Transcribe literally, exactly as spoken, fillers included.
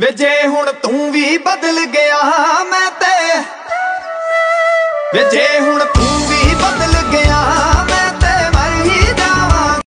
वे जे हुण तू भी बदल गया मैं ते वे जे हुण तू